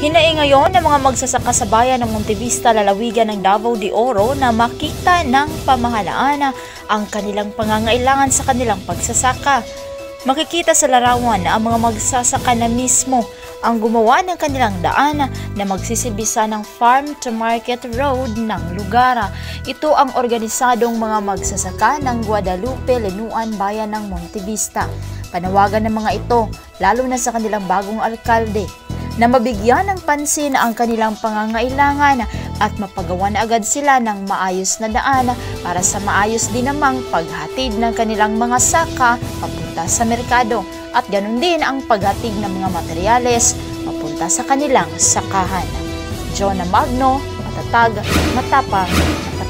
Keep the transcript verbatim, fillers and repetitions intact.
Hinaing ngayon ng mga magsasaka sa bayan ng Montevista, lalawigan ng Davao de Oro na makita ng pamahalaan ang kanilang pangangailangan sa kanilang pagsasaka. Makikita sa larawan na ang mga magsasaka na mismo ang gumawa ng kanilang daan na magsisibisa ng Farm to Market Road ng lugar. Ito ang organisadong mga magsasaka ng Guadalupe, Linuan, bayan ng Montevista. Panawagan ng mga ito, lalo na sa kanilang bagong alkalde, na mabigyan ng pansin ang kanilang pangangailangan at mapagawa na agad sila ng maayos na daan para sa maayos din namang paghatid ng kanilang mga saka papunta sa merkado at ganun din ang paghatid ng mga materyales papunta sa kanilang sakahan. Jonah Magno, matatag, matapang,